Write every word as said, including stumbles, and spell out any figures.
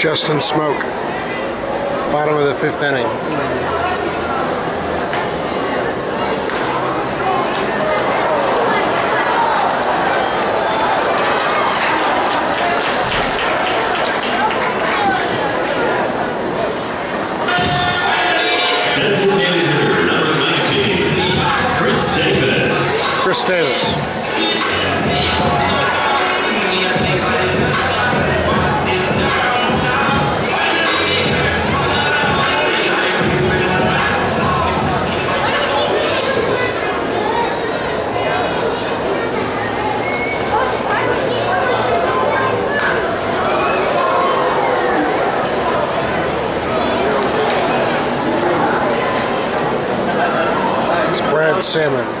Justin Smoak. Bottom of the fifth inning. Designated hitter number nineteen, Chris Davis. Chris Davis. Salmon.